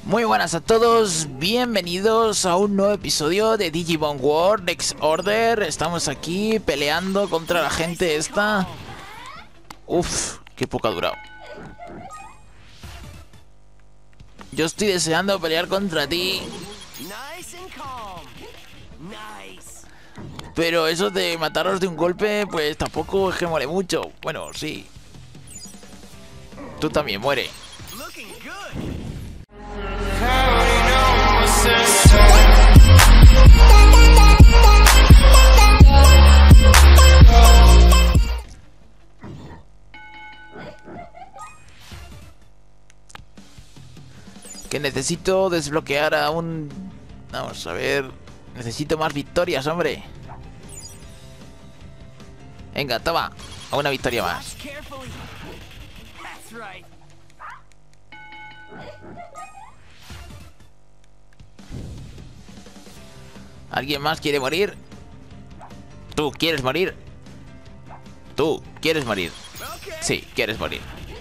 Muy buenas a todos, bienvenidos a un nuevo episodio de Digimon World Next Order. Estamos aquí peleando contra la gente esta. Uf, qué poco ha durado. Yo estoy deseando pelear contra ti. Pero eso de mataros de un golpe, pues tampoco es que mole mucho. Bueno, sí. Tú también muere. Que necesito desbloquear a un... Vamos a ver... Necesito más victorias, hombre. Venga, toma. A una victoria más. ¿Alguien más quiere morir? ¿Tú quieres morir? ¿Tú quieres morir? Sí, quieres morir.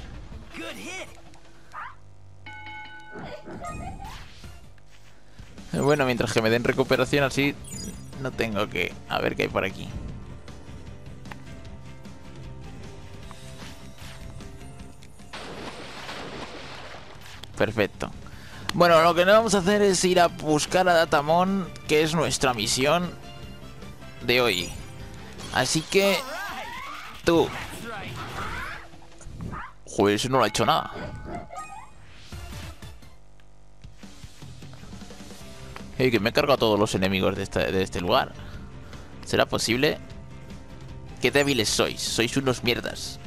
Bueno, mientras que me den recuperación así, no tengo que... A ver qué hay por aquí. Perfecto. Bueno, lo que no vamos a hacer es ir a buscar a Datamon, que es nuestra misión de hoy. Así que... Tú. Joder, eso no lo ha hecho nada. Que me he cargado a todos los enemigos de este lugar. ¿Será posible? Qué débiles sois. Sois unos mierdas.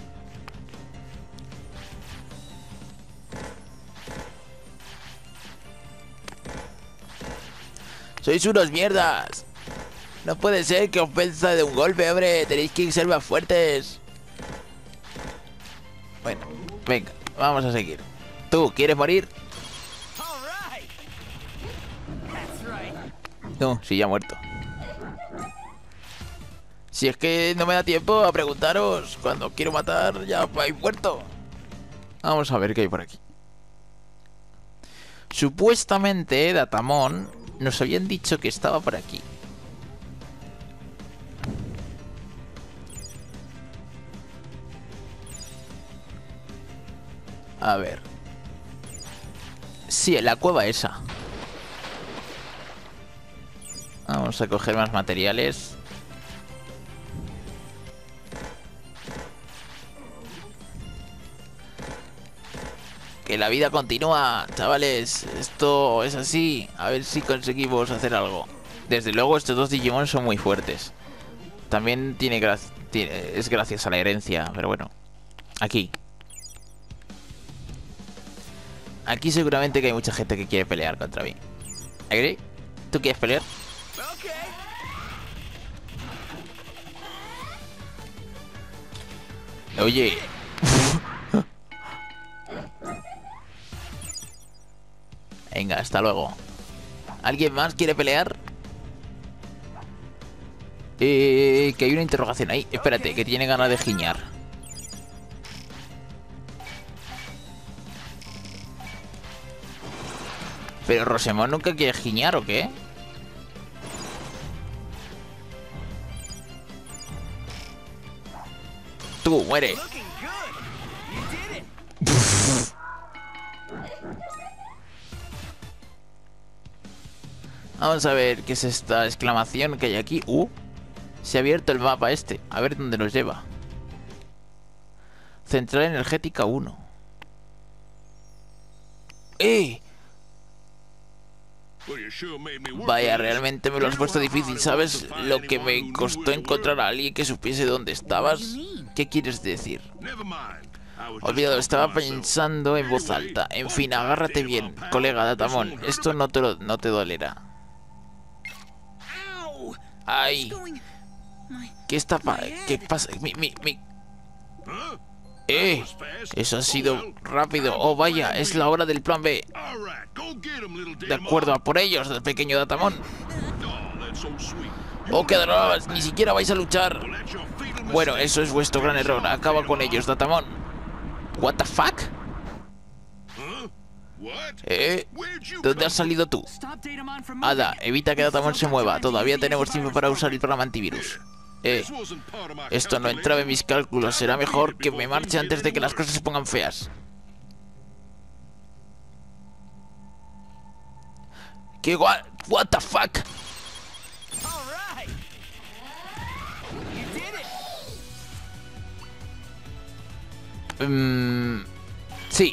¡Sois unos mierdas! No puede ser que os venza de un golpe, hombre. Tenéis que ser más fuertes. Bueno, venga, vamos a seguir. ¿Tú quieres morir? No, sí, ya ha muerto. Si es que no me da tiempo a preguntaros. Cuando quiero matar, ya habéis muerto. Vamos a ver qué hay por aquí. Supuestamente, Datamon nos habían dicho que estaba por aquí. A ver. Sí, en la cueva esa. Vamos a coger más materiales. Que la vida continúa, chavales. Esto es así. A ver si conseguimos hacer algo. Desde luego estos dos Digimon son muy fuertes. También es gracias a la herencia. Pero bueno. Aquí. Aquí seguramente que hay mucha gente que quiere pelear contra mí. ¿Agree? ¿Tú quieres pelear? Oye. Venga, hasta luego. ¿Alguien más quiere pelear? Que hay una interrogación ahí. Espérate, que tiene ganas de giñar. ¿Pero Rosemón nunca quiere giñar o qué? Tú, muere. Vamos a ver qué es esta exclamación que hay aquí. Se ha abierto el mapa este. A ver dónde nos lleva. Central energética 1. ¡Eh! Vaya, realmente me lo has puesto difícil. ¿Sabes lo que me costó encontrar a alguien que supiese dónde estabas? ¿Qué quieres decir? Olvídalo, estaba pensando en voz alta. En fin, agárrate bien, colega Datamon. Esto no te dolerá. ¡Ay! ¿Qué pasa? Eso ha sido rápido. Oh, vaya, es la hora del plan B. De acuerdo, a por ellos, pequeño Datamon. Oh, qué drogas, ni siquiera vais a luchar. Bueno, eso es vuestro gran error. Acaba con ellos, Datamon. What the fuck? ¿Dónde has salido tú? Ada, evita que Datamon se mueva. Todavía tenemos tiempo para usar el programa antivirus. Esto no entraba en mis cálculos. Será mejor que me marche antes de que las cosas se pongan feas. ¿Qué what the fuck? Sí.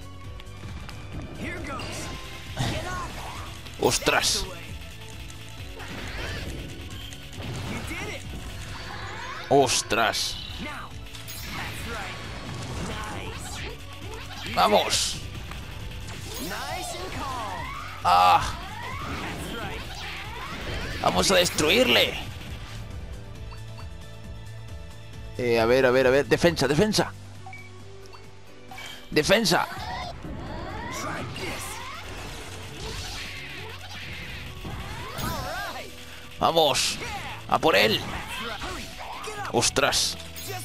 ¡Ostras! ¡Ostras! ¡Vamos! ¡Ah! ¡Vamos a destruirle! A ver. ¡Defensa! ¡Defensa! ¡Vamos! ¡A por él! ¡Ostras!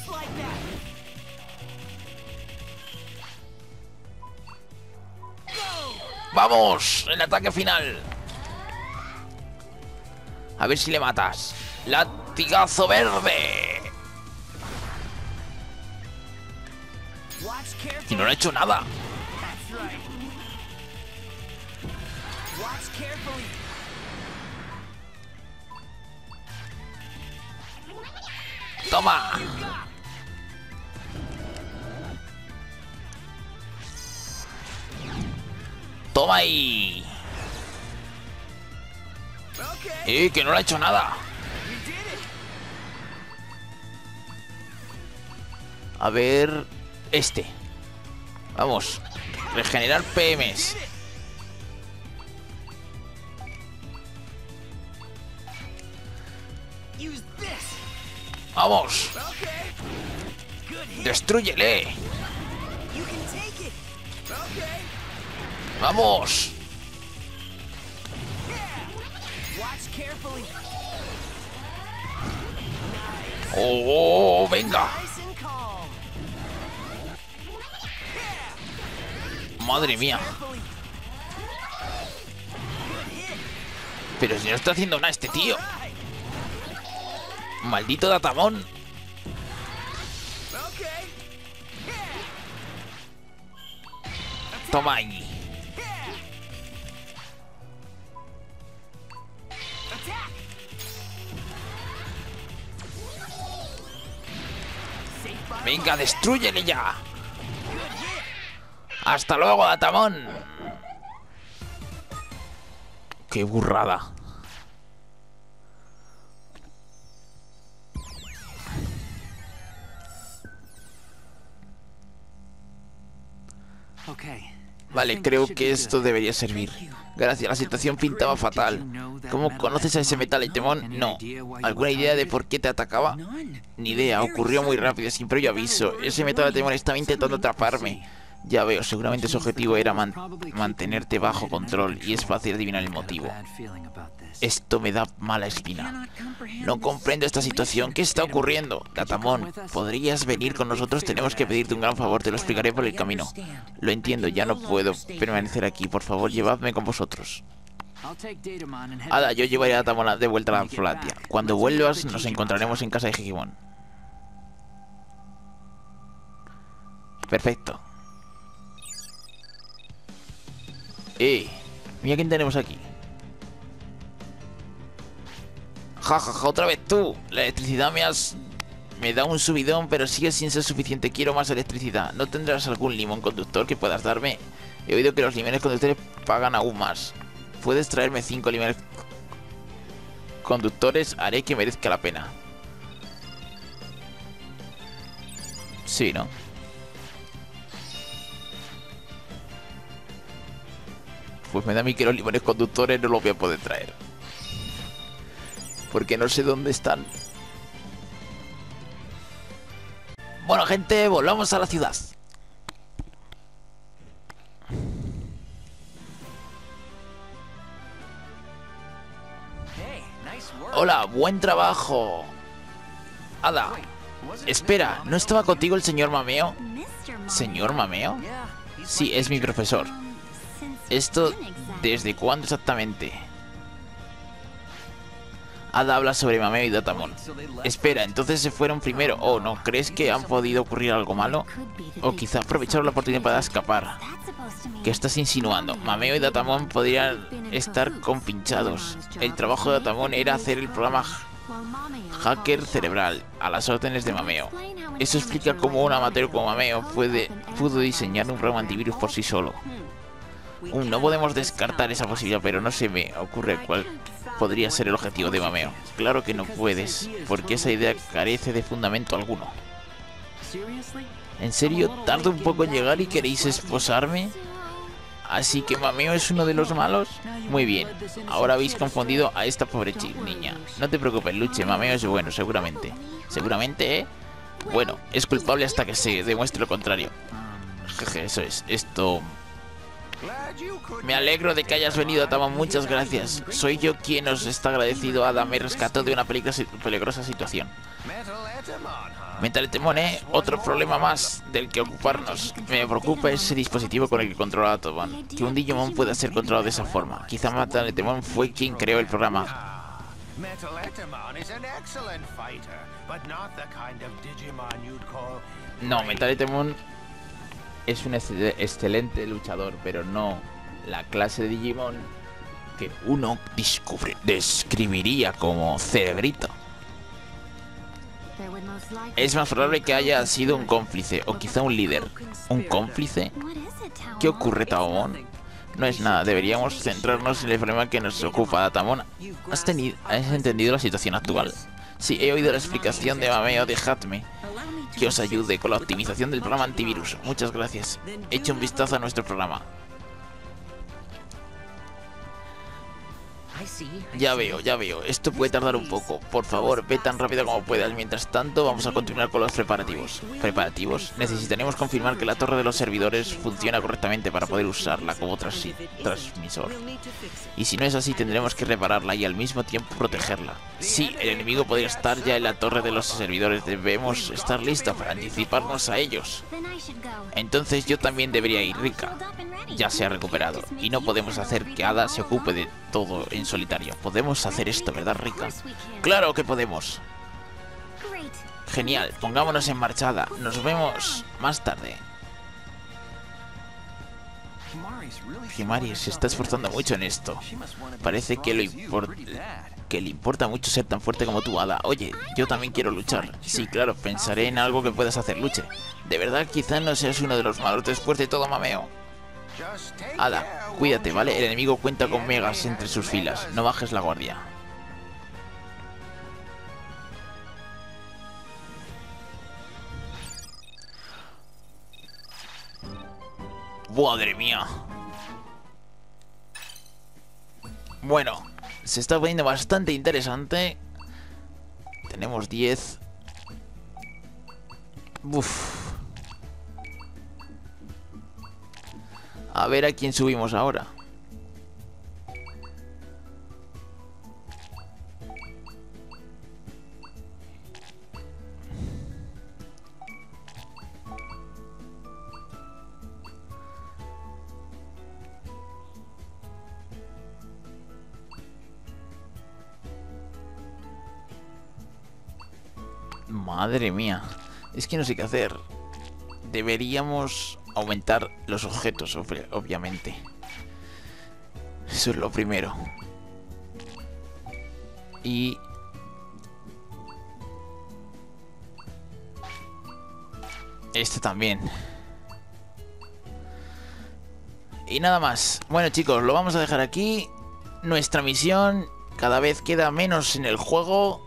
¡Vamos! ¡El ataque final! A ver si le matas. ¡Latigazo verde! Y no le ha hecho nada. ¡Toma! ¡Toma ahí! Que no le ha hecho nada. A ver... Vamos. Regenerar PMs. ¡Vamos! ¡Destrúyele! ¡Vamos! ¡Oh, venga! ¡Madre mía! Pero si no está haciendo nada este tío. ¡Maldito Datamon! Toma ahí. Venga, destrúyele ya. Hasta luego, Datamon. Qué burrada. Vale, creo que esto debería servir. Gracias, la situación pintaba fatal. ¿Cómo conoces a ese metal Itemon? No. ¿Alguna idea de por qué te atacaba? Ni idea, ocurrió muy rápido, sin previo aviso. Ese metal Itemon estaba intentando atraparme. Ya veo, seguramente su objetivo era mantenerte bajo control, y es fácil adivinar el motivo. Esto me da mala espina. No comprendo esta situación. ¿Qué está ocurriendo? Datamon, ¿podrías venir con nosotros? Tenemos que pedirte un gran favor. Te lo explicaré por el camino. Lo entiendo, ya no puedo permanecer aquí. Por favor, llevadme con vosotros. Ada, yo llevaré a Datamon de vuelta a la Flatia. Cuando vuelvas, nos encontraremos en casa de Higimon. Perfecto. Mira quién tenemos aquí. Jajaja, otra vez tú. La electricidad me da un subidón, pero sigue sin ser suficiente. Quiero más electricidad. ¿No tendrás algún limón conductor que puedas darme? He oído que los limones conductores pagan aún más. ¿Puedes traerme 5 limones conductores? Haré que merezca la pena. Sí, ¿no? Pues me da a mí que los limones conductores no los voy a poder traer. Porque no sé dónde están. Bueno, gente, volvamos a la ciudad. Hola, buen trabajo. Ada, espera, ¿no estaba contigo el señor Mameo? ¿Señor Mameo? Sí, es mi profesor. ¿Esto desde cuándo exactamente? Ada habla sobre Mameo y Datamon. Espera, ¿entonces se fueron primero? Oh, ¿no crees que han podido ocurrir algo malo? O quizá aprovecharon la oportunidad para escapar. ¿Qué estás insinuando? Mameo y Datamon podrían estar compinchados. El trabajo de Datamon era hacer el programa Hacker Cerebral a las órdenes de Mameo. Eso explica cómo un amateur como Mameo pudo diseñar un programa antivirus por sí solo. No podemos descartar esa posibilidad, pero no se me ocurre cuál podría ser el objetivo de Mameo. Claro que no puedes, porque esa idea carece de fundamento alguno. ¿En serio? ¿Tardo un poco en llegar y queréis esposarme? ¿Así que Mameo es uno de los malos? Muy bien, ahora habéis confundido a esta pobre niña. No te preocupes, Luche, Mameo es bueno, seguramente. ¿Seguramente, eh? Bueno, es culpable hasta que se demuestre lo contrario. Jeje, eso es, esto... Me alegro de que hayas venido, Datamon, muchas gracias. Soy yo quien os está agradecido. Ada me rescató de una peligrosa situación. Metaletemon, otro problema más del que ocuparnos. Me preocupa ese dispositivo con el que controla a Datamon. Que un Digimon pueda ser controlado de esa forma. Quizá Metaletemon fue quien creó el programa. No, Metaletemon es un excelente luchador, pero no la clase de Digimon que uno describiría como cerebrito. Es más probable que haya sido un cómplice, o quizá un líder. ¿Un cómplice? ¿Qué ocurre, Datamon? No es nada, deberíamos centrarnos en el problema que nos ocupa, Datamon. ¿Has entendido la situación actual? Sí, he oído la explicación de Mameo. Dejadme que os ayude con la optimización del programa antivirus. Muchas gracias. Echa un vistazo a nuestro programa. Ya veo. Esto puede tardar un poco. Por favor, ve tan rápido como puedas. Mientras tanto, vamos a continuar con los preparativos. ¿Preparativos? Necesitaremos confirmar que la torre de los servidores funciona correctamente para poder usarla como transmisor. Y si no es así, tendremos que repararla y al mismo tiempo protegerla. Sí, el enemigo podría estar ya en la torre de los servidores. Debemos estar listos para anticiparnos a ellos. Entonces yo también debería ir. Rika ya se ha recuperado y no podemos hacer que Ada se ocupe de todo en solitario. Podemos hacer esto, ¿verdad, Rika? ¡Claro que podemos! Genial, pongámonos en marcha, Ada. Nos vemos más tarde. Himari se está esforzando mucho en esto. Parece que le importa mucho ser tan fuerte como tú, Ada. Oye, yo también quiero luchar. Sí, claro, pensaré en algo que puedas hacer, Luche. De verdad, quizás no seas uno de los malos después de todo, Mameo. Ada, cuídate, ¿vale? El enemigo cuenta con megas entre sus filas. No bajes la guardia. ¡Madre mía! Bueno, se está poniendo bastante interesante. Tenemos 10. Uf. A ver a quién subimos ahora. Madre mía. Es que no sé qué hacer. Deberíamos aumentar los objetos, obviamente. Eso es lo primero. Y... este también. Y nada más. Bueno, chicos, lo vamos a dejar aquí. Nuestra misión cada vez queda menos en el juego.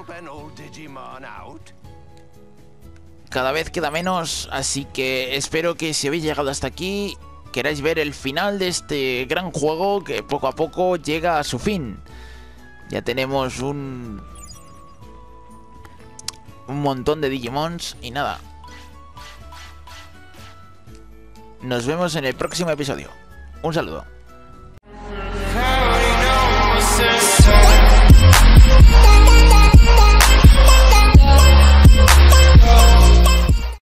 Cada vez queda menos, así que espero que si habéis llegado hasta aquí queráis ver el final de este gran juego que poco a poco llega a su fin. Ya tenemos un montón de Digimons y nada. Nos vemos en el próximo episodio. Un saludo.